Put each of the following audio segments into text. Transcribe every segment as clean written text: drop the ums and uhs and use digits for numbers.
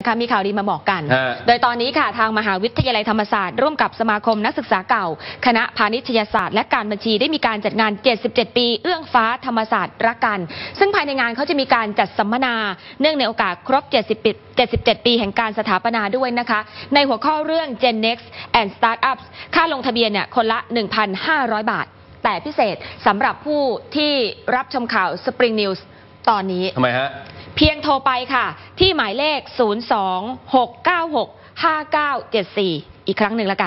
มีข่าวดีมาบอกกัน โดยตอนนี้ค่ะทางมหาวิทยาลัยธรรมศาสตร์ร่วมกับสมาคมนักศึกษาเก่าคณะพาณิชยศาสตร์และการบัญชีได้มีการจัดงาน 77 ปีเอื้องฟ้าธรรมศาสตร์รักกันซึ่งภายในงานเขาจะมีการจัดสัมมนาเนื่องในโอกาสครบ 77 ปีแห่งการสถาปนาด้วยนะคะในหัวข้อเรื่อง Gen Next and Startups ค่าลงทะเบียนเนี่ยคนละ 1,500 บาทแต่พิเศษสำหรับผู้ที่รับชมข่าว Spring News ตอนนี้ทำไมฮะเพียงโทรไปค่ะที่หมายเลข 026965974 อีกครั้งหนึ่งละกัน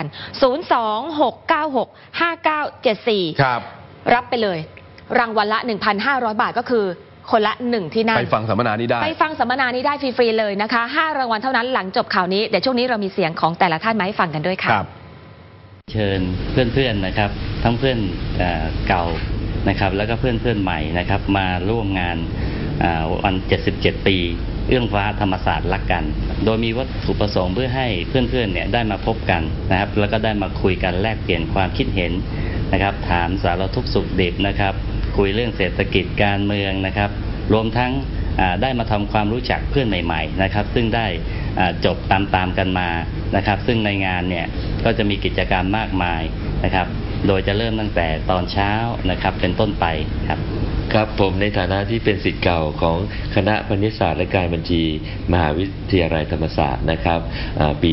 026965974 ครับรับไปเลยรางวัลละ 1,500 บาทก็คือคนละ1ที่นั่งไปฟังสัมมนานี้ได้ไปฟังสัมมนานี้ได้ฟรีๆเลยนะคะ5รางวัลเท่านั้นหลังจบข่าวนี้เดี๋ยวช่วงนี้เรามีเสียงของแต่ละท่านมาให้ฟังกันด้วยค่ะเชิญเพื่อนๆนะครับทั้งเพื่อนเก่านะครับแล้วก็เพื่อนๆใหม่นะครับมาร่วมงานวัน 77 ปีเอื้องฟ้าธรรมศาสตร์รักกันโดยมีวัตถุประสงค์เพื่อให้เพื่อนๆเนี่ยได้มาพบกันนะครับแล้วก็ได้มาคุยกันแลกเปลี่ยนความคิดเห็นนะครับถามสารทุกข์สุขดิบนะครับคุยเรื่องเศรษฐกิจการเมืองนะครับรวมทั้งได้มาทำความรู้จักเพื่อนใหม่ๆนะครับซึ่งได้จบตามกันมานะครับซึ่งในงานเนี่ยก็จะมีกิจกรรมมากมายนะครับโดยจะเริ่มตั้งแต่ตอนเช้านะครับเป็นต้นไปครับครับผมในฐานะที่เป็นศิษย์เก่าของคณะพาณิชยศาสตร์และการบัญชีมหาวิทยาลัยธรรมศาสตร์นะครับปี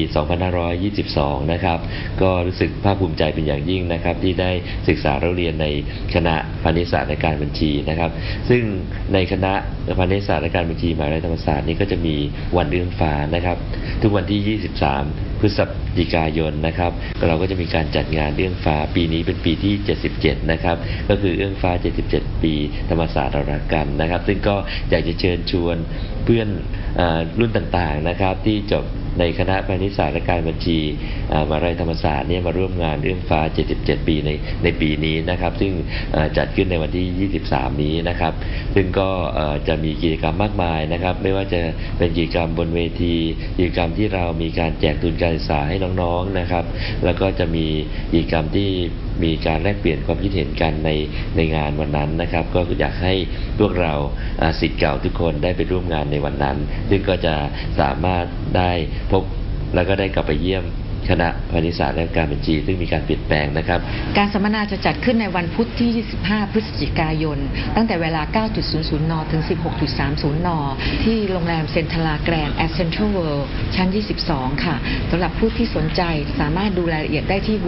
2522 นะครับก็รู้สึกภาคภูมิใจเป็นอย่างยิ่งนะครับที่ได้ศึกษาเรียนในคณะพาณิชยศาสตร์และการบัญชีนะครับซึ่งในคณะพาณิชยศาสตร์และการบัญชีมหาวิทยาลัยธรรมศาสตร์นี้ก็จะมีวันเอื้องฟ้านะครับทุกวันที่ 23 พฤศจิกายนนะครับเราก็จะมีการจัดงานเอื้องฟ้าปีนี้เป็นปีที่ 77 นะครับก็คือเอื้องฟ้า 77 ปีธรรมศาสตร์เรารักกันนะครับซึ่งก็อยากจะเชิญชวนเพื่อนรุ่นต่างๆนะครับที่จบในคณะพาณิชยศาสตร์และการบัญชีมหาวิทยาลัยธรรมศาสตร์เนี่ยมาร่วมงานเอื้องฟ้า 77 ปีในปีนี้นะครับซึ่งจัดขึ้นในวันที่ 23 นี้นะครับซึ่งก็จะมีกิจกรรมมากมายนะครับไม่ว่าจะเป็นกิจกรรมบนเวทีกิจกรรมที่เรามีการแจกทุนการศึกษาให้น้องๆนะครับแล้วก็จะมีกิจกรรมที่มีการแลกเปลี่ยนความคิดเห็นกันในงานวันนั้นนะครับก็อยากให้พวกเราศิษย์เก่าทุกคนได้ไปร่วมงานในวันนั้นซึ่งก็จะสามารถได้พบแล้วก็ได้กลับไปเยี่ยมคณะพาณิชยศาสตร์และการบัญชีซึ่งมีการเปลี่ยนแปลงนะครับการสัมมนาจะจัดขึ้นในวันพุธที่ 25 พฤศจิกายนตั้งแต่เวลา 9.00 น. ถึง 16.30 น. ที่โรงแรมเซ็นทรัลแกรนด์แอทเซ็นทรัลเวิลด์ชั้น 22 ค่ะสำหรับผู้ที่สนใจสามารถดูรายละเอียดได้ที่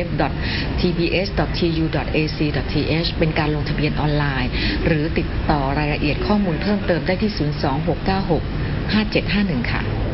www.tbs.tu.ac.th เป็นการลงทะเบียนออนไลน์หรือติดต่อรายละเอียดข้อมูลเพิ่มเติมได้ที่ 026965751 ค่ะ